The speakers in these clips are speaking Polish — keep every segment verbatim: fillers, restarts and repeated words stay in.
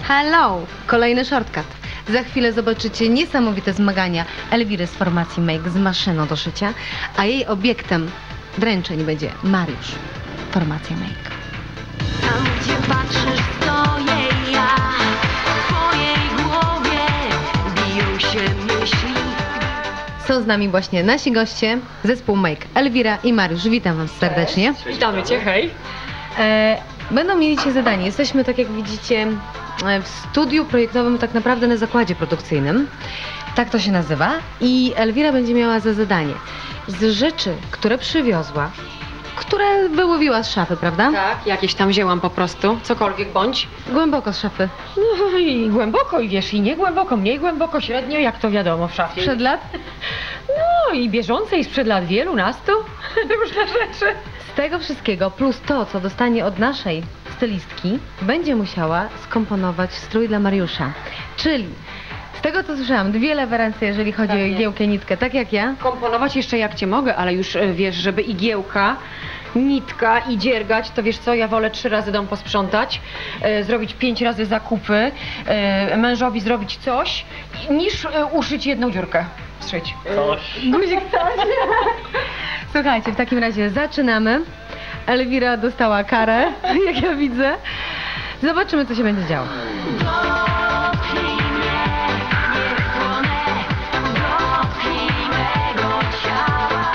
Hello! Kolejny shortcut. Za chwilę zobaczycie niesamowite zmagania Elwiry z formacji Make z maszyną do szycia, a jej obiektem dręczeń będzie Mariusz, formacja Make. Tam, gdzie patrzysz, stoję ja, w twojej głowie biją się myśli. Są z nami właśnie nasi goście, zespół Make, Elwira i Mariusz. Witam was serdecznie. Cześć. Witamy cię, hej. E, będą mieli dzisiaj zadanie. Jesteśmy, tak jak widzicie, w studiu projektowym, tak naprawdę na zakładzie produkcyjnym. Tak to się nazywa. I Elwira będzie miała za zadanie z rzeczy, które przywiozła, które wyłowiła z szafy, prawda? Tak, jakieś tam wzięłam po prostu, cokolwiek bądź. Głęboko z szafy. No i głęboko, i wiesz, i nie głęboko, mniej głęboko, średnio, jak to wiadomo w szafie. Sprzed lat? No i bieżące, i sprzed lat wielu, nastu, różne rzeczy. Z tego wszystkiego, plus to, co dostanie od naszej stylistki, będzie musiała skomponować strój dla Mariusza. Czyli, z tego co słyszałam, dwie lewe ręce, jeżeli chodzi Tak o jest. igiełkę, nitkę, tak jak ja. Komponować jeszcze jak cię mogę, ale już e, wiesz, żeby igiełka, nitka i dziergać, to wiesz co, ja wolę trzy razy dom posprzątać, e, zrobić pięć razy zakupy, e, mężowi zrobić coś, niż e, uszyć jedną dziurkę. Strzyć. Coś. Guzik coś. Słuchajcie, w takim razie zaczynamy. Elwira dostała karę, jak ja widzę. Zobaczymy, co się będzie działo. Dotknij mnie, niech płonę, dotknij mego ciała.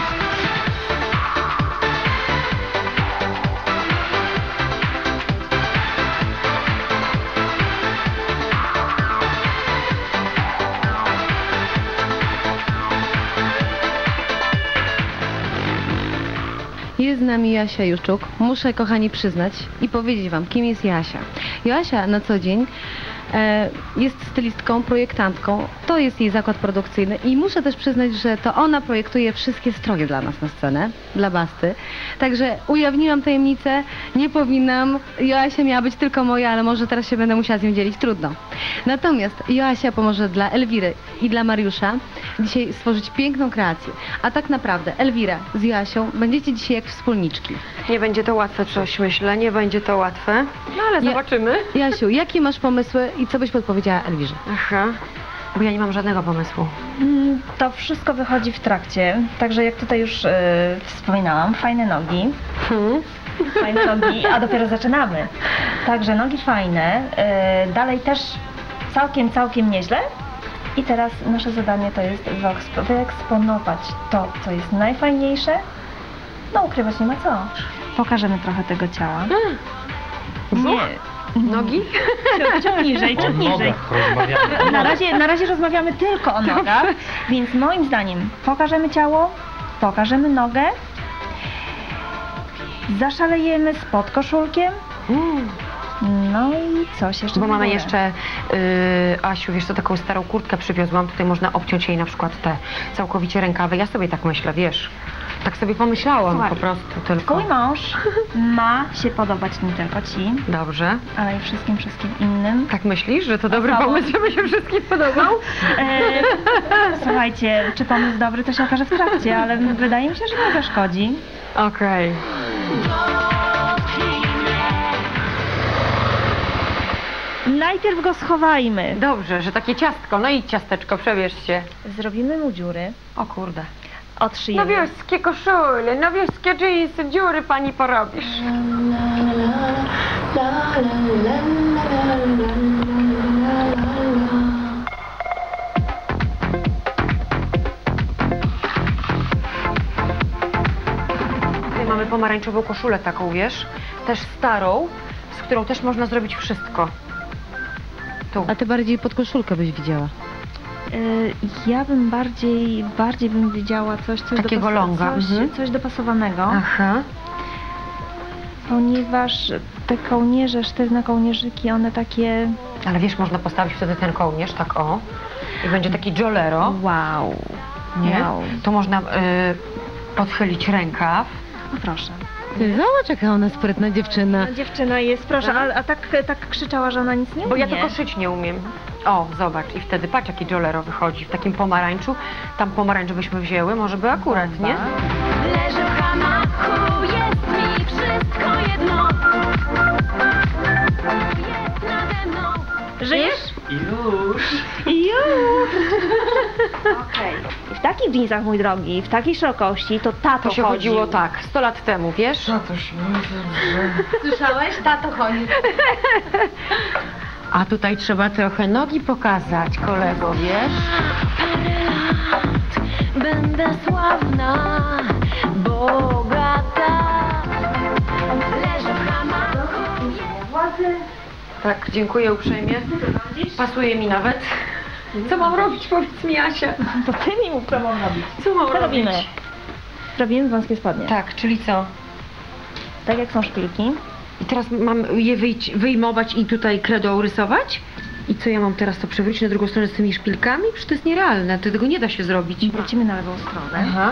Jest z nami Joasia Juszczuk. Muszę, kochani, przyznać i powiedzieć wam, kim jest Joasia. Joasia na co dzień e, jest stylistką, projektantką. To jest jej zakład produkcyjny i muszę też przyznać, że to ona projektuje wszystkie stroje dla nas na scenę, dla Basty. Także ujawniłam tajemnicę, nie powinnam. Joasia miała być tylko moja, ale może teraz się będę musiała z nią dzielić, trudno. Natomiast Joasia pomoże dla Elwiry i dla Mariusza dzisiaj stworzyć piękną kreację. A tak naprawdę Elwira z Joasią będziecie dzisiaj jak wspólniczki. Nie będzie to łatwe, coś myślę, nie będzie to łatwe, no ale Ja- zobaczymy. Jasiu, jakie masz pomysły i co byś podpowiedziała Elwirze? Aha, bo ja nie mam żadnego pomysłu. Mm, To wszystko wychodzi w trakcie, także jak tutaj już e, wspominałam, fajne nogi, Hmm. fajne nogi, a dopiero zaczynamy. Także nogi fajne, e, dalej też całkiem, całkiem nieźle. I teraz nasze zadanie to jest wyeksp- wyeksponować to, co jest najfajniejsze. No ukrywać nie ma co. Pokażemy trochę tego ciała. Brzuch? Nogi? Ciut, ciut niżej, O ciut niżej. nogach rozmawiamy. Na razie, na razie rozmawiamy tylko o nogach, więc moim zdaniem pokażemy ciało, pokażemy nogę, zaszalejemy z pod koszulkiem, Mm. no i coś jeszcze. Bo mamy wybiorę. jeszcze, yy, Asiu, wiesz co, taką starą kurtkę przywiozłam, tutaj można obciąć jej na przykład te całkowicie rękawy. Ja sobie tak myślę, wiesz, tak sobie pomyślałam Słuchaj, po prostu tylko. Twój mąż ma się podobać nie tylko ci, Dobrze. ale i wszystkim, wszystkim innym. Tak myślisz, że to dobry Osobom. pomysł, żeby się wszystkim podobał? E, słuchajcie, czy pomysł dobry, to się okaże w trakcie, ale wydaje mi się, że nie zaszkodzi. Okej. Dotknij mnie. Najpierw go schowajmy. Dobrze, że takie ciastko, no i ciasteczko, przebierz się. Zrobimy mu dziury, O kurde. odszyjemy. Nowioskie koszule, nowioskie dżinsy, dziury pani porobisz. Tutaj mamy pomarańczową koszulę taką, wiesz, też starą, z którą też można zrobić wszystko. Tu. A ty bardziej pod koszulkę byś widziała. Y, Ja bym bardziej, bardziej bym widziała coś, coś, Takiego dopas- longa, coś, mhm. coś dopasowanego, Aha. ponieważ te kołnierze, sztywne kołnierzyki, one takie Ale wiesz, można postawić wtedy ten kołnierz, tak o. I będzie taki jolero, wow, nie? wow. To można y, podchylić rękaw. No proszę. Ty zobacz, jaka ona sprytna dziewczyna. No, dziewczyna jest, proszę, Tak? a, a tak, tak krzyczała, że ona nic nie Bo ja umie. tylko szyć nie umiem. O, zobacz, i wtedy patrz, jaki jolero wychodzi w takim pomarańczu. Tam pomarańcz byśmy wzięły, może by akurat, Bomba. nie? Leżę w hamaku, jest mi wszystko jedno. Jest nade mną. takich dżinsach, mój drogi, w takiej szerokości, to tato To się chodził. chodziło tak, sto lat temu, wiesz? Słyszałeś? Tato chodzi. A tutaj trzeba trochę nogi pokazać, kolego, wiesz? Będę sławna, bogata. Leżę w hamaku. Władzy. Tak, dziękuję uprzejmie. Pasuje mi nawet. Co mam robić, powiedz mi, Asia? To ty mi mów, co mam robić. Co mam Co robić? robimy? Robimy wąskie spodnie. Tak, czyli co? Tak jak są szpilki. I teraz mam je wyjść, wyjmować i tutaj kredą rysować? I co ja mam teraz to przewrócić na drugą stronę z tymi szpilkami? Przecież to jest nierealne, to tego nie da się zrobić. Wrócimy na lewą stronę. Aha.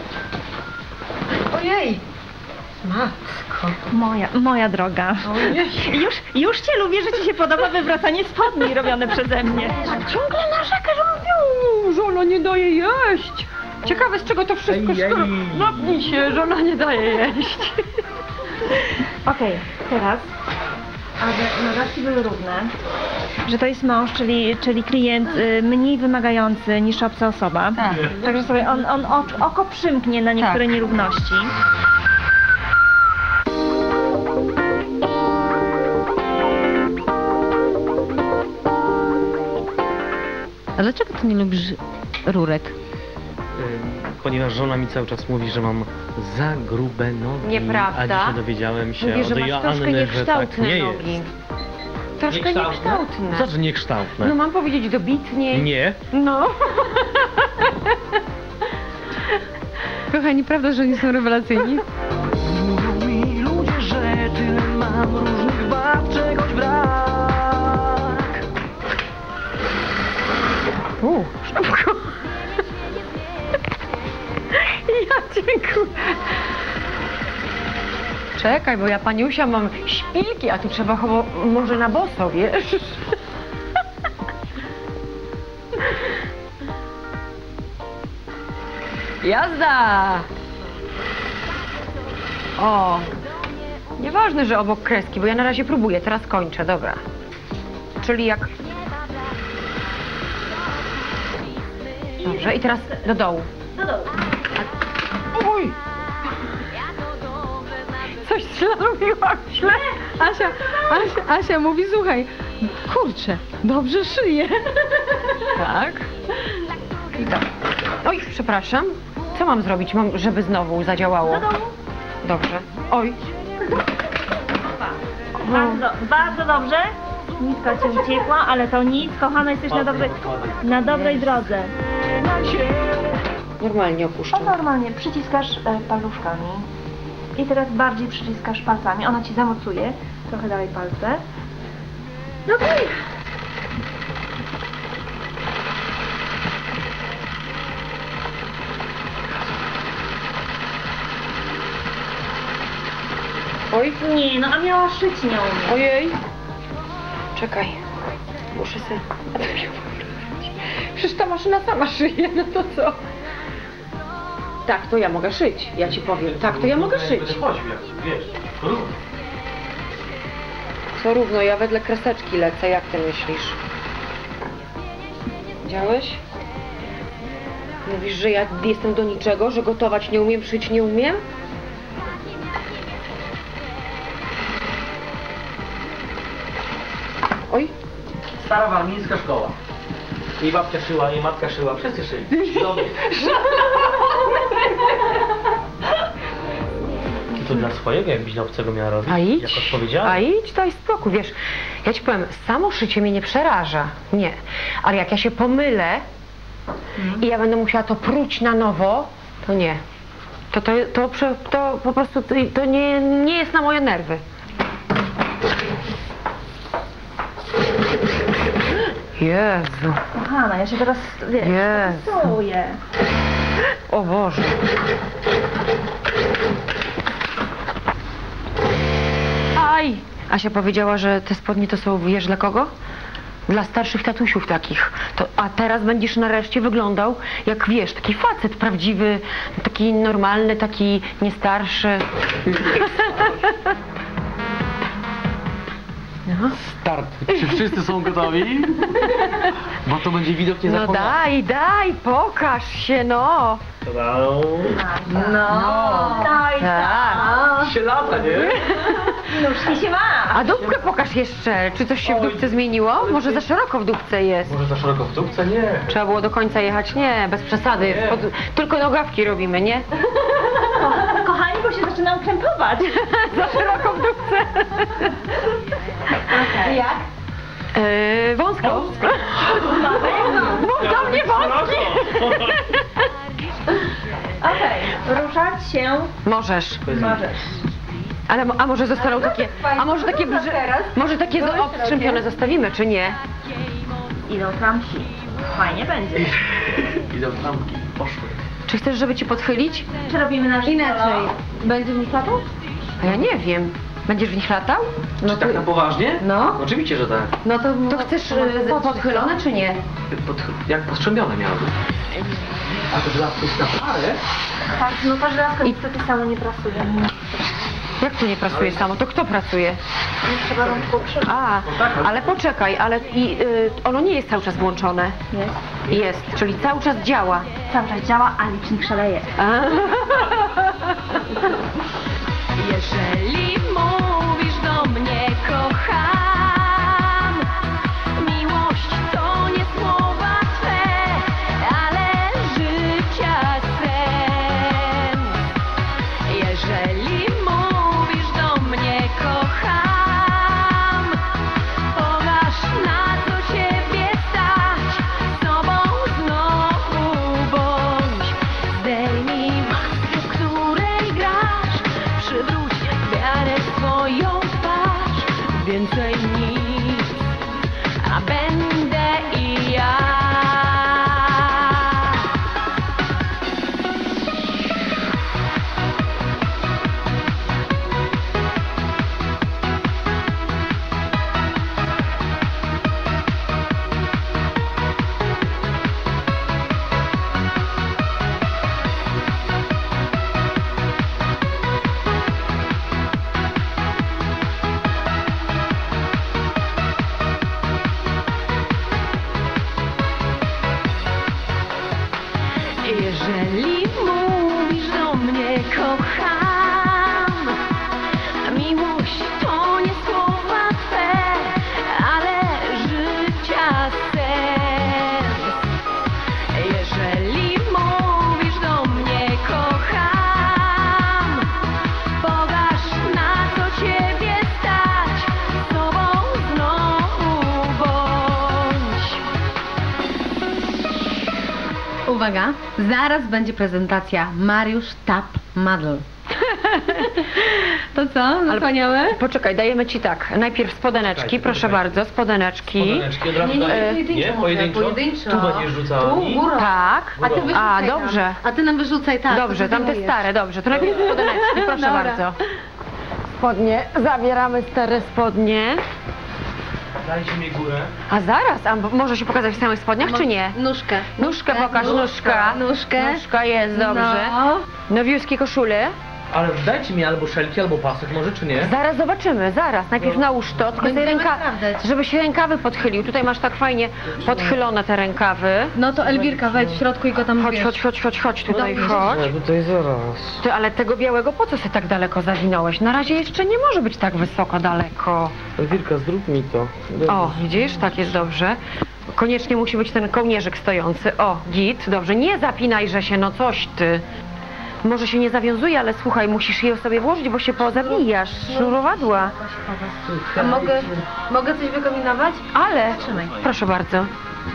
Ojej! Matko. Moja, moja droga. Ojej. Już, już cię lubię, że ci się podoba wywracanie spodni robione przeze mnie. Ciągle narzeka, że mówią, że ona nie daje jeść. Ciekawe, z czego to wszystko skoro... Napnij się, że ona nie daje jeść. Okej, teraz, aby notatki były równe, że to jest mąż, czyli, czyli klient y, mniej wymagający niż obca osoba. Tak. Także sobie on, on ocz, oko przymknie na niektóre Tak. nierówności. A dlaczego ty nie lubisz rurek? Ponieważ żona mi cały czas mówi, że mam za grube nogi. Nieprawda. A dzisiaj dowiedziałem się Mówię, od że masz Joanny, troszkę że tak niekształtne nie nogi. jest. Troszkę niekształtne. Znaczy niekształtne. No mam powiedzieć dobitniej. Nie. No. Kochani, prawda, że nie są rewelacyjni? Mówią mi ludzie, że tyle mam różnych wad, czegoś brak. U, szybko. Ja dziękuję. Czekaj, bo ja, paniusia, mam szpilki, a tu trzeba chyba może na boso, wiesz? Jazda! O! Nieważne, że obok kreski, bo ja na razie próbuję, teraz kończę, dobra. Czyli jak... Dobrze, i teraz do dołu. Do dołu. Oj! Coś źle robiłam, źle. Asia, Asia, Asia mówi, słuchaj, kurczę, dobrze szyję. Tak. I tak. Oj, przepraszam. Co mam zrobić, mam, żeby znowu zadziałało? Do dołu. Dobrze. Oj. Bardzo, do, bardzo dobrze. Nitka ci uciekła, ale to nic, kochana, jesteś na dobrej, na dobrej drodze. Normalnie To opuszczam. normalnie przyciskasz e, paluszkami i teraz bardziej przyciskasz palcami. Ona ci zamocuje. Trochę dalej palce. No okej. Oj. Nie, no a miała szyć nią. Ojej. Czekaj. Muszę sobie... Przecież ta maszyna sama szyje, no to co? Tak, to ja mogę szyć, ja ci powiem. Tak, to ja mogę szyć. Co równo, ja wedle kreseczki lecę, jak ty myślisz? Widziałeś? Mówisz, że ja jestem do niczego, że gotować nie umiem, szyć nie umiem? Oj, Stara warmińska szkoła. Jej babcia szyła, jej matka szyła, wszyscy szyli. Dobry. I to dla swojego, jakbyś dla obcego miała robić? a idź, Jak odpowiedziałem? a idź, daj spokój, wiesz, ja ci powiem, samo szycie mnie nie przeraża, nie, ale jak ja się pomylę i ja będę musiała to pruć na nowo, to nie, to, to, to, prze- to po prostu, to, to nie, nie jest na moje nerwy. Jezu, Kochana, ja się teraz, wiesz, Jezu. stresuję. o Boże. Aj! Asia powiedziała, że te spodnie to są, wiesz dla kogo? Dla starszych tatusiów takich. To, a teraz będziesz nareszcie wyglądał jak, wiesz, taki facet prawdziwy, taki normalny, taki niestarszy. No. Start. Czy wszyscy są gotowi? Bo to będzie widok nie No daj, daj, pokaż się, no. No. No, no i tak. Się lata, nie? Nóżki się ma. A dupkę pokaż jeszcze. Czy coś się w dupce zmieniło? Może za szeroko w dupce jest. Może za szeroko w dupce? Nie. Trzeba było do końca jechać? Nie, bez przesady. Nie. Pod... Tylko nogawki robimy, nie? Kochani, bo się zaczynam krępować. Za szeroko w dupce. Okay. Jak? Yy, wąsko. Mów do mnie wąski. Okej, ruszać się Możesz. możesz. Ale mo- a może zostaną takie, a może takie brzy... może takie zo- obstrzępione zostawimy, czy nie? Idą trampki. Fajnie będzie. Idą trampki. Poszły. Czy chcesz, żeby ci podchylić? Czy robimy nasz Inaczej. Będzie mi latał? A ja nie wiem. Będziesz w nich latał? Czy tak na poważnie? No. Oczywiście, że tak. No to... To chcesz y, podchylone, czy nie? Pod, jak postrzępione miały być. A to dla tych na parę? Tak, no ta żelazka niestety samo nie pracuje. Jak to nie pracuje samo? To kto pracuje? Trzeba rączką przyjść. A, ale poczekaj, ale i, y, ono nie jest cały czas włączone. Jest. Jest, czyli cały czas działa. Cały czas działa, a licznik szaleje. A. Jeżeli mówisz do mnie kocham, miłość to nie słowa twe, ale życia sen. Jeżeli mówisz do mnie kocham, pokaż na co ciebie stać, z tobą znowu bądź. Zdejmij maskę, w której grasz, przywróć wiarę w swoją twarz. Więcej nic, a będę i ja. Jeżeli mówisz do mnie kocham, miłość to nie słowa twe, ale życia sens. Jeżeli mówisz do mnie kocham, pokaż na co ciebie stać, z tobą znowu bądź. Uwaga, zaraz będzie prezentacja Mariusz Tap Madl. To co, nasłaniamy? Poczekaj, dajemy ci tak. Najpierw spodeneczki, Czekajcie, proszę poczekajcie. bardzo, spodeneczki. Spodeneczki od razu Nie, nie, daję. pojedynczo Nie? może, Pojedynczo? pojedynczo. Tu będziesz rzucała Tu, mi? górą. Tak. A ty wyrzucaj A, nam. dobrze. A ty nam wyrzucaj, tak. Dobrze, to tam te zdejmujesz. stare, dobrze. To najpierw spodeneczki, proszę Dobra. bardzo. Spodnie, zabieramy stare spodnie. Dajcie mi górę. A zaraz, a może się pokazać w samych spodniach, czy nie? Nóżkę. Nóżkę pokaż, nóżka. Nóżkę. Nóżka jest, dobrze. No. Nowiuskie koszule. Ale dajcie mi albo szelki, albo pasek, może czy nie? Zaraz zobaczymy, zaraz. Najpierw nałóż to, tylko Będziemy sobie ręka, sprawdzać. żeby się rękawy podchylił. Tutaj masz tak fajnie podchylone te rękawy. No to Elwirka, wejdź w środku i go tam Chodź, bierz. chodź, chodź, chodź, chodź tutaj, Dobrze. chodź. tutaj zaraz. Ty, ale tego białego po co się tak daleko zawinąłeś? Na razie jeszcze nie może być tak wysoko, daleko. Wilka, zrób mi to. O, widzisz? Tak jest dobrze. Koniecznie musi być ten kołnierzyk stojący. O, git, dobrze. Nie zapinaj, że się, no coś ty. Może się nie zawiązuje, ale słuchaj, musisz je sobie włożyć, bo się pozabijasz. Sznurowadła. A mogę, mogę coś wykombinować? Ale, Trzymaj. proszę bardzo.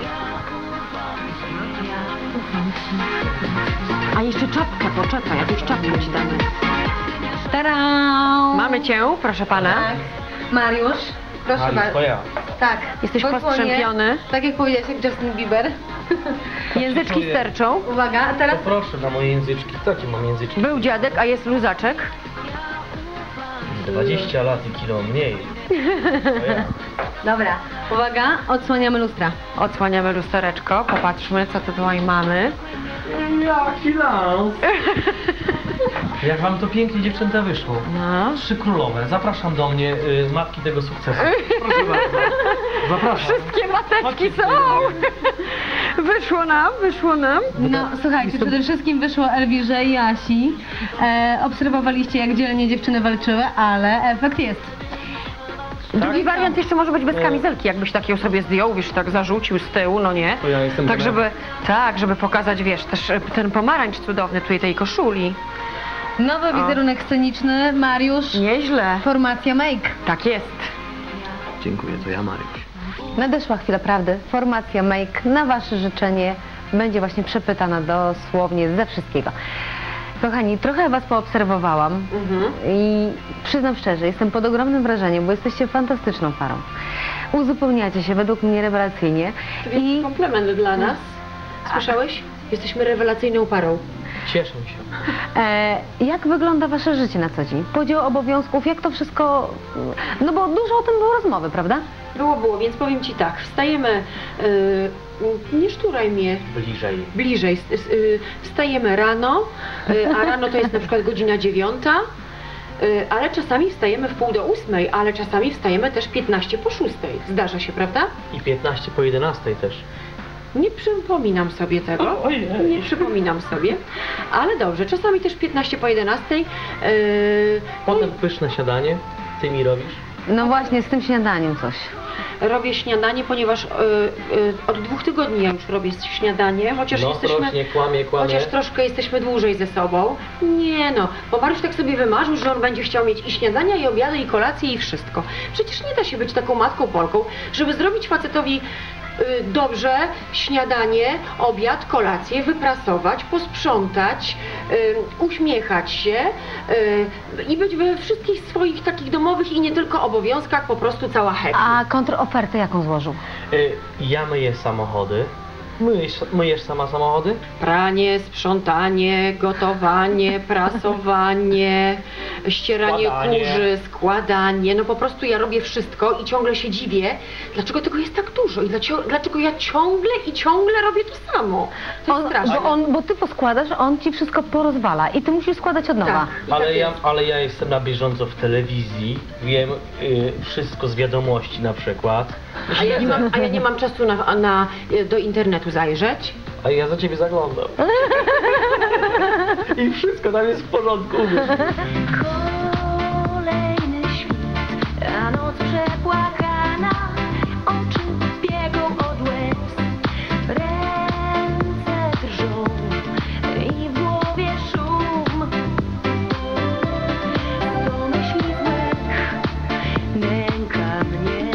A jeszcze czapkę, poczekaj, jakąś czapkę ci damy. Tara! Mamy cię, proszę pana. Tak. Mariusz, proszę Ali, bardzo. twoja. Tak. Jesteś Posłonie, postrzępiony. Tak jak powiedziałeś, jak Justin Bieber. Języczki sterczą. Uwaga, a teraz Poproszę na moje języczki. Takie mam języczki. Był dziadek, a jest luzaczek. dwadzieścia lat i kilo mniej. To ja. Dobra, uwaga, odsłaniamy lustra. Odsłaniamy lustereczko, popatrzmy co tu tutaj mamy. Jaki lans! Jak wam to pięknie, dziewczęta, wyszło. No. Trzy królowe. Zapraszam do mnie, y, matki tego sukcesu. Proszę bardzo. Zapraszam. Wszystkie mateczki Chodźcie są. tutaj do mnie. Wyszło nam, wyszło nam. No słuchajcie, przede wszystkim wyszło Elwirze i Asi. E, obserwowaliście, jak dzielnie dziewczyny walczyły, ale efekt jest. Drugi wariant jeszcze może być bez E. kamizelki, jakbyś tak ją sobie zdjął, wiesz, tak zarzucił z tyłu, no nie? To ja jestem Tak, gra- żeby, tak, żeby pokazać, wiesz, też e, ten pomarańcz cudowny tutaj tej koszuli. Nowy wizerunek sceniczny, Mariusz, Nieźle. formacja Make. Tak jest. Dziękuję, to ja, Maryś. Nadeszła chwila prawdy. Formacja Make na wasze życzenie będzie właśnie przepytana dosłownie ze wszystkiego. Kochani, trochę was poobserwowałam Mhm. i przyznam szczerze, jestem pod ogromnym wrażeniem, bo jesteście fantastyczną parą. Uzupełniacie się według mnie rewelacyjnie i komplement dla nas. Słyszałeś? Jesteśmy rewelacyjną parą. Cieszę się. e, jak wygląda wasze życie na co dzień? Podział obowiązków, jak to wszystko... No bo dużo o tym było rozmowy, prawda? Było, było, więc powiem ci tak, wstajemy, yy, nie szturaj mnie, Bliżej. bliżej, s- s- y, wstajemy rano, y, a rano to jest na przykład godzina dziewiąta, y, ale czasami wstajemy w pół do ósmej, ale czasami wstajemy też piętnaście po szóstej. Zdarza się, prawda? I piętnaście po jedenastej też. Nie przypominam sobie tego, Ojej. nie przypominam sobie, ale dobrze, czasami też piętnaście po jedenastej. Yy, Potem pyszne śniadanie. Ty mi robisz? No właśnie, z tym śniadaniem coś. robię śniadanie, ponieważ y, y, od dwóch tygodni ja już robię śniadanie, chociaż No jesteśmy... prośnie, kłamie, kłamie. Chociaż troszkę jesteśmy dłużej ze sobą. Nie no, bo Mariusz tak sobie wymarzył, że on będzie chciał mieć i śniadania, i obiady, i kolację, i wszystko. Przecież nie da się być taką matką Polką, żeby zrobić facetowi y, dobrze śniadanie, obiad, kolację, wyprasować, posprzątać, y, uśmiechać się y, i być we wszystkich swoich takich domowych i nie tylko obowiązkach po prostu cała happy. A kontrofertę jaką złożył? Y, ja myję samochody. Myjesz, myjesz sama samochody? Pranie, sprzątanie, gotowanie, prasowanie, ścieranie Składanie. kurzy, składanie. No po prostu ja robię wszystko i ciągle się dziwię, dlaczego tego jest tak dużo i dlaczego, dlaczego ja ciągle i ciągle robię to samo. To jest On, straszne. bo, on, bo ty poskładasz, on ci wszystko porozwala i ty musisz składać od nowa. Tak, i Ale tak ja, jest. ale ja jestem na bieżąco w telewizji, wiem y, wszystko z wiadomości na przykład. A ja nie mam, a ja nie mam czasu na, na, do internetu zajrzeć. A ja za ciebie zaglądam. I wszystko tam jest w porządku. Uwierz mi. Kolejny świt, a noc przepłakana, oczy biegą od łez, ręce drżą i w głowie szum. To myśli złych nęka mnie.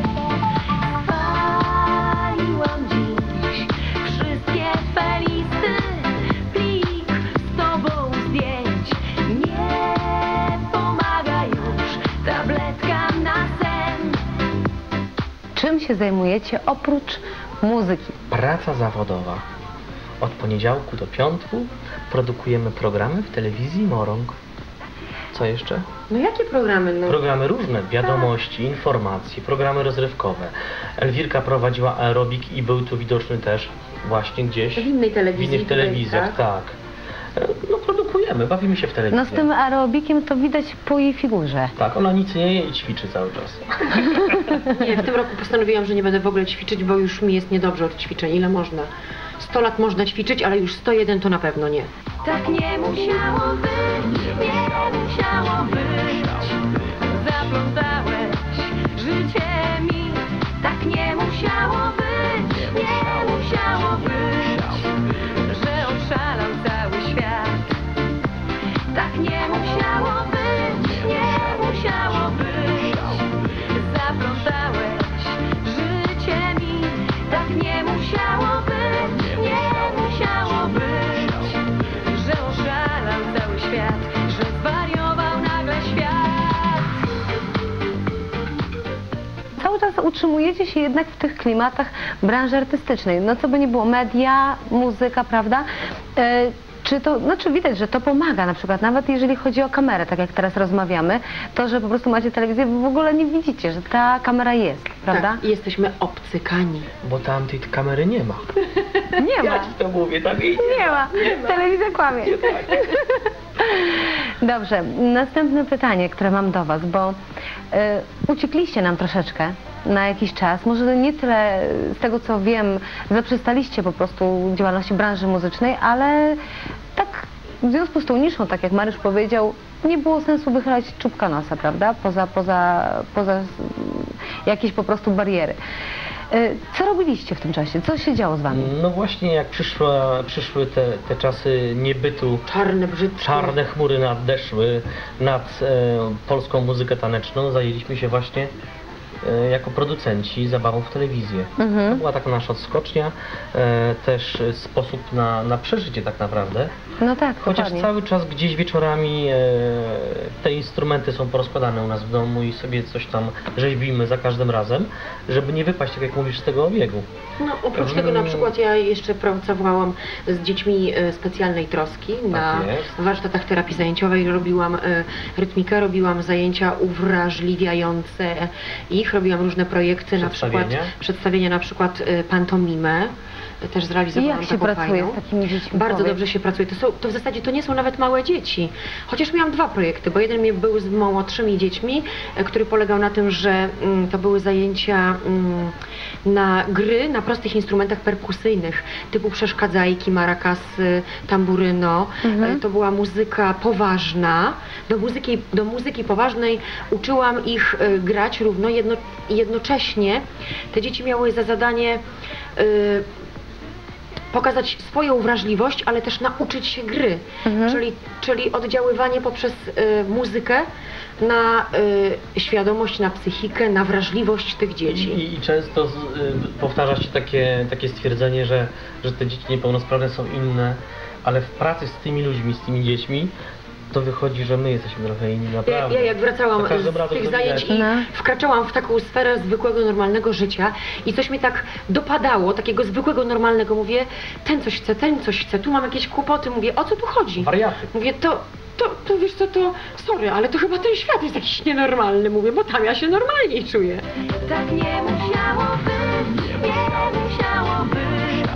Spaliłam dziś wszystkie twe listy, plik z tobą zdjęć. Nie pomaga już tabletka na sen. Czym się zajmujecie oprócz muzyki? Praca zawodowa. Od poniedziałku do piątku produkujemy programy w telewizji Morąg. Co jeszcze? No jakie programy? No? Programy różne, wiadomości, informacje, programy rozrywkowe. Elwirka prowadziła aerobik i był tu widoczny też właśnie gdzieś W innej w telewizji. innych tutaj, telewizjach, tak. E, No produkujemy, bawimy się w telewizji. No z tym aerobikiem to widać po jej figurze. Tak, ona nic nie je i ćwiczy cały czas. Nie, w tym roku postanowiłam, że nie będę w ogóle ćwiczyć, bo już mi jest niedobrze od ćwiczeń. Ile można? sto lat można ćwiczyć, ale już sto jeden to na pewno nie. Tak nie musiało być, nie musiało być. Zaplątałeś życie mi. Tak nie musiało być, nie musiało być, że oszalał cały świat. Tak nie musiało być, nie musiało być. Zaplątałeś życie mi. Tak nie musiało być, nie musiało być, że oszalał cały świat, że zwariował nagle świat. Cały czas utrzymujecie się jednak w tych klimatach branży artystycznej. No co by nie było, media, muzyka, prawda? E, czy to, znaczy widać, że to pomaga na przykład, nawet jeżeli chodzi o kamerę, tak jak teraz rozmawiamy, to, że po prostu macie telewizję, wy w ogóle nie widzicie, że ta kamera jest, prawda? Tak, i jesteśmy obcykani. Bo tam tej kamery nie ma. Nie ma, Ja ci to mówię, tam jej nie nie ma, telewizja kłamie. Dobrze, następne pytanie, które mam do Was, bo y, uciekliście nam troszeczkę na jakiś czas. Może nie tyle z tego, co wiem, zaprzestaliście po prostu działalności branży muzycznej, ale tak w związku z tą niszą, tak jak Mariusz powiedział, nie było sensu wychylać czubka nosa, prawda? Poza, poza, poza jakieś po prostu bariery. Y, Co robiliście w tym czasie? Co się działo z Wami? No właśnie jak przyszła, przyszły te, te czasy niebytu, Czarne, brzydkie. czarne chmury nadeszły nad e, polską muzykę taneczną, zajęliśmy się właśnie e, jako producenci zabawą w telewizję. Mhm. To była taka nasza odskocznia, e, też sposób na, na przeżycie tak naprawdę. No tak, Chociaż dokładnie. cały czas gdzieś wieczorami e, te instrumenty są porozkładane u nas w domu i sobie coś tam rzeźbimy za każdym razem, żeby nie wypaść, tak jak mówisz, z tego obiegu. No, oprócz tego na przykład ja jeszcze pracowałam z dziećmi e, specjalnej troski na jest. warsztatach terapii zajęciowej. Robiłam e, rytmikę, robiłam zajęcia uwrażliwiające ich, robiłam różne projekty, na przykład Przedstawienia? przedstawienia, na przykład e, pantomimę. Też zrealizowałam Jak się taką pracuje fajną. z takimi dziećmi? Bardzo Powiedz. dobrze się pracuje. To, są, to w zasadzie to nie są nawet małe dzieci. Chociaż miałam dwa projekty, bo jeden był z młodszymi dziećmi, e, który polegał na tym, że mm, to były zajęcia mm, na gry na prostych instrumentach perkusyjnych, typu przeszkadzajki, marakasy, tamburyno. Mhm. E, to była muzyka poważna. Do muzyki, do muzyki poważnej uczyłam ich e, grać równo, jedno, jednocześnie te dzieci miały za zadanie e, pokazać swoją wrażliwość, ale też nauczyć się gry, Mhm. czyli, czyli oddziaływanie poprzez y, muzykę na y, świadomość, na psychikę, na wrażliwość tych dzieci. I, i często z, y, powtarza się takie, takie stwierdzenie, że, że te dzieci niepełnosprawne są inne, ale w pracy z tymi ludźmi, z tymi dziećmi, to wychodzi, że my jesteśmy trochę inni, Ja, naprawdę. ja jak wracałam Za każdym z razem tych to zajęć widać. i No. wkraczałam w taką sferę zwykłego, normalnego życia i coś mi tak dopadało, takiego zwykłego, normalnego, mówię, ten coś chce, ten coś chce, tu mam jakieś kłopoty, mówię, o co tu chodzi? Wariaty. Mówię, to, to, to wiesz co, to sorry, ale to chyba ten świat jest jakiś nienormalny, mówię, bo tam ja się normalniej czuję. Tak nie musiało być, nie musiało być.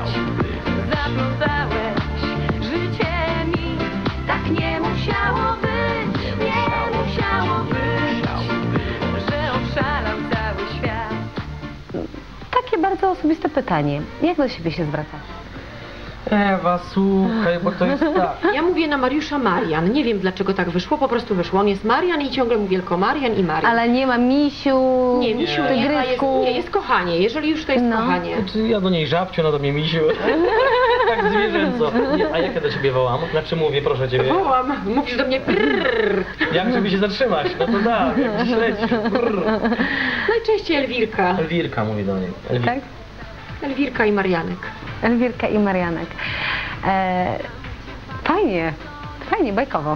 Zaplątałeś życie mi. Tak nie musiało być, nie musiało być, że oszalał cały świat. Takie bardzo osobiste pytanie. Jak do siebie się zwracacie? Ewa, słuchaj, bo to jest tak. Ja mówię na Mariusza Marian, nie wiem dlaczego tak wyszło, po prostu wyszło. On jest Marian i ciągle mówię tylko Marian i Marian. Ale nie ma misiu, Nie, misiu nie ma, jest, tygrysku. nie, jest kochanie, jeżeli już to jest No. kochanie. Czy ja do niej żabciu, ona do mnie misiu. Tak zwierzęco. Nie, a jak ja do ciebie wołam? Znaczy mówię, proszę ciebie. Wołam, mówisz do mnie brrr. Jak żeby się zatrzymać? No to tak, jak gdzieś lecisz. Brrr. Najczęściej Elwirka. Elwirka mówi do niej. Elwirka. Tak? Elwirka i Marianek. Elwirka i Marianek. E, fajnie, fajnie, bajkowo.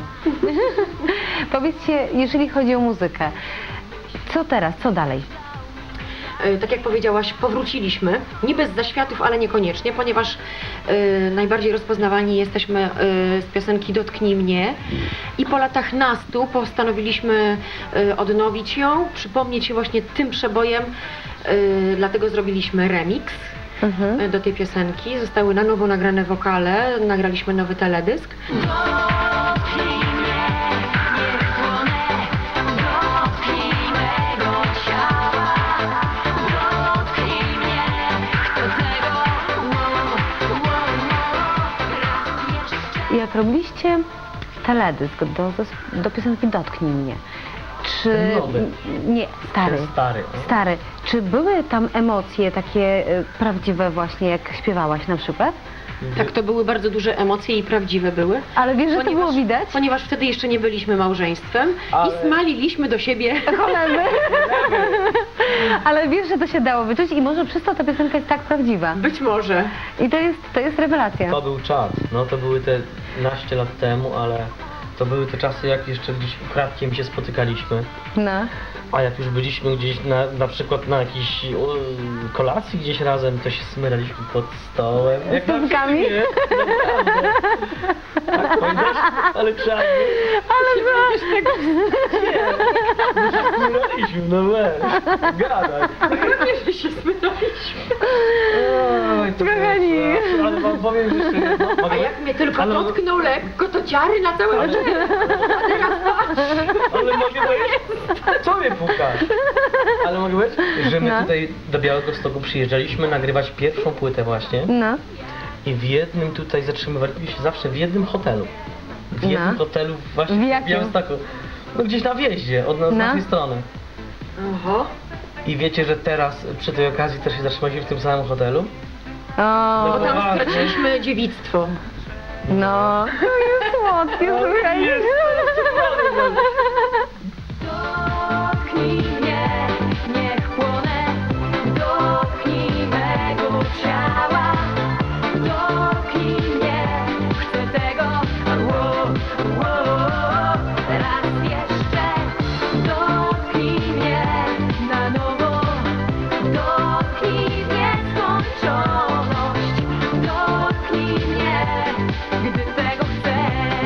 Powiedzcie, jeżeli chodzi o muzykę, co teraz, co dalej? E, Tak jak powiedziałaś, powróciliśmy, niby z zaświatów, ale niekoniecznie, ponieważ e, najbardziej rozpoznawani jesteśmy e, z piosenki Dotknij mnie i po latach nastu postanowiliśmy e, odnowić ją, przypomnieć się właśnie tym przebojem, e, dlatego zrobiliśmy remix Mhm. e, do tej piosenki. Zostały na nowo nagrane wokale, nagraliśmy nowy teledysk. Dotknij mnie, niech płonę, dotknij mego ciała. Dotknij mnie, chcę tego, wow, wow, wow. Raz jeszcze. Jak robiliście teledysk do, zes- do piosenki Dotknij mnie, czy... Ten nowy. Nie, stary. Ten stary. no. Stary. Czy były tam emocje takie y, prawdziwe właśnie, jak śpiewałaś na przykład? Tak, to były bardzo duże emocje i prawdziwe były. Ale wiesz, że to było widać? Ponieważ wtedy jeszcze nie byliśmy małżeństwem Ale- i smaliliśmy do siebie. Cholewy. Ale wiesz, że to się dało wyczuć i może przez to ta piosenka jest tak prawdziwa. Być może. I to jest, to jest rewelacja. To był czas. No to były te naście lat temu, ale to były te czasy, jak jeszcze gdzieś ukradkiem się spotykaliśmy. No. A jak już byliśmy gdzieś na, na przykład na jakiejś y, kolacji gdzieś razem, to się smyraliśmy pod stołem. Jak na stópkami? filmie. Naprawdę. Tak, pamiętasz? Ale czarny. Ale Wiesz tego, Smyraliśmy, no weź. Gadaj. wiesz, że się smyraliśmy. Oj, to Kochani. wiesz, ale wam powiem jeszcze jedno. A Mogę? jak mnie tylko Ale- dotknął lekko, to ciary na całe Ale- oczy. A teraz patrz. Ale mogę powiedzieć? Co mnie pukasz? Ale mogę powiedzieć, że my No. tutaj do Białegostoku przyjeżdżaliśmy nagrywać pierwszą płytę właśnie No. i w jednym tutaj zatrzymywaliśmy się zawsze w jednym hotelu. W jednym No. hotelu właśnie W w jakim? Białymstoku. No gdzieś na wjeździe, od nas, No. z naszej strony. Oho. I wiecie, że teraz przy tej okazji też się zatrzymaliśmy w tym samym hotelu? O, Bo tam Poważnie? straciliśmy dziewictwo. no. To jest słodkie, słuchaj. Dotknij mnie, niech płonę, dotknij mego ciała. Dotknij mnie, chcę tego. Wo, wo, raz jeszcze. Dotknij mnie na nowo. Dotknij nieskończoność. Dotknij mnie, gdy tego chcę.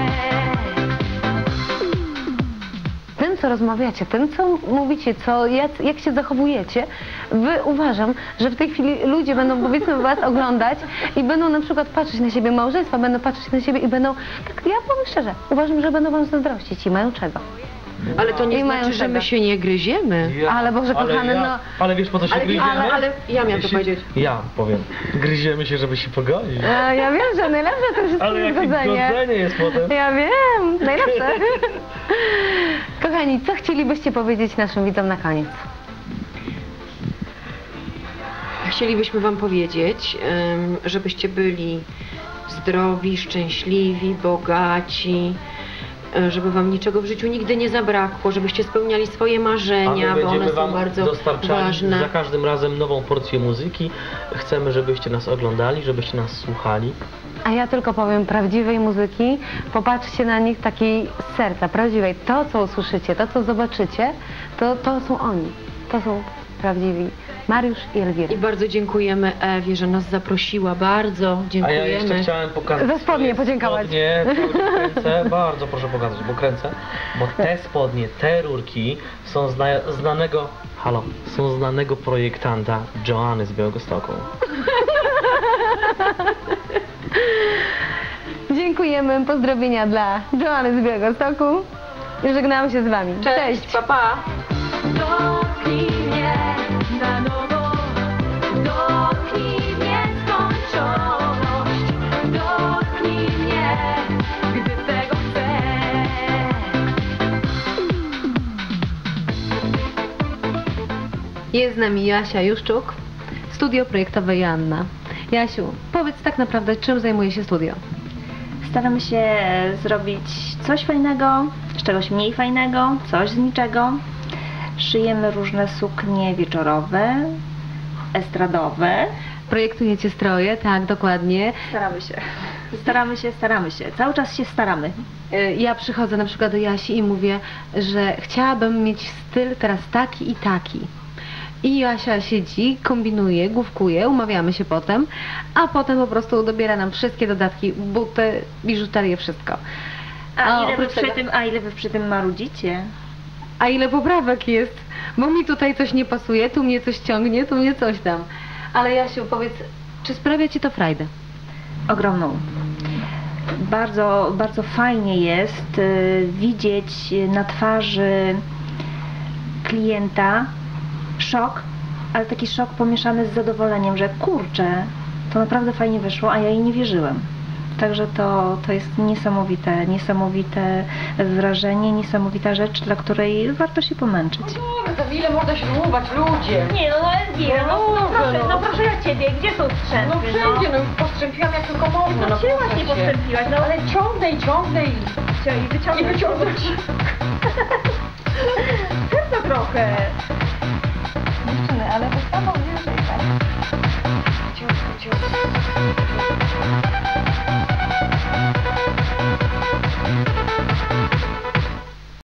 Tym, co rozmawiacie, tym, co mówicie, co, jak, jak się zachowujecie, wy uważam, że w tej chwili ludzie będą, powiedzmy, was oglądać i będą na przykład patrzeć na siebie, małżeństwa będą patrzeć na siebie i będą, tak ja powiem szczerze, uważam, że będą wam zazdrościć i mają czego. Ale to nie I mają znaczy, że my czego. się nie gryziemy. Ja, Ale Boże kochany, ja, no. Ale wiesz po co się Ale, gryziemy? ale, ale ja miałam to Jeśli- powiedzieć. Ja powiem. Gryziemy się, żeby się pogodzić. A, ja wiem, że najlepsze to wszystko Ale jest jakie godzenie. godzenie jest potem. Ja wiem, najlepsze. Kochani, co chcielibyście powiedzieć naszym widzom na koniec? Chcielibyśmy wam powiedzieć, em, żebyście byli zdrowi, szczęśliwi, bogaci, e, żeby wam niczego w życiu nigdy nie zabrakło, żebyście spełniali swoje A marzenia, my bo one będziemy są wam bardzo dostarczali ważne. za każdym razem nową porcję muzyki. Chcemy, żebyście nas oglądali, żebyście nas słuchali. A ja tylko powiem prawdziwej muzyki, popatrzcie na nich takiej z serca, prawdziwej. To, co usłyszycie, to, co zobaczycie, to, to są oni. To są prawdziwi Mariusz i Elwira. I bardzo dziękujemy Ewie, że nas zaprosiła. Bardzo A ja dziękujemy. jeszcze chciałem pokazać. Za spodnie swoje podziękować. Spodnie, cały czas kręcę, bardzo proszę pokazać, bo kręcę. Bo te spodnie, te rurki są zna znanego, halo, są znanego projektanta Joanny z Białegostoku. Dziękujemy, pozdrowienia dla Joanny z Białegostoku. I żegnamy się z wami. Cześć, pa, pa. Dotknij mnie na nowo, dotknij nieskończoność, dotknij mnie, gdy tego chcę. Jest z nami Jasia Juszczuk, studio projektowe Joanna. Jasiu, powiedz tak naprawdę, czym zajmuje się studio? Staramy się zrobić coś fajnego, z czegoś mniej fajnego, coś z niczego. Szyjemy różne suknie wieczorowe, estradowe. Projektujecie stroje, tak, dokładnie. Staramy się. Staramy się, staramy się. Cały czas się staramy. Y, Ja przychodzę na przykład do Jasi i mówię, że chciałabym mieć styl teraz taki i taki. I Jasia siedzi, kombinuje, główkuje, umawiamy się potem, a potem po prostu dobiera nam wszystkie dodatki, buty, biżuterię, wszystko. A, A ile wy oprócz przy tego- tym, a ile wy przy tym marudzicie? A ile poprawek jest, bo mi tutaj coś nie pasuje, tu mnie coś ciągnie, tu mnie coś tam. Ale Jasiu, powiedz, czy sprawia Ci to frajdę? Ogromną. Bardzo, bardzo fajnie jest y, widzieć na twarzy klienta szok, ale taki szok pomieszany z zadowoleniem, że kurczę, to naprawdę fajnie wyszło, a ja jej nie wierzyłem. Także to, to jest niesamowite, niesamowite wrażenie, niesamowita rzecz, dla której warto się pomęczyć. Za ile można się dłuwać, ludzie? Nie, no Elwira, no, no, proszę, no proszę ja Ciebie, gdzie są strzępy? No wszędzie, no postrzępiłam jak tylko można. No cięłaś, nie proszę cię. postąpiłaś, no ale Ale ciągnę i ciągnę i... i I wyciągnąć. wyciągnąć. Serca trochę. Dziewczyny, ale to samo, że tak. Ciągnę, ciągnę.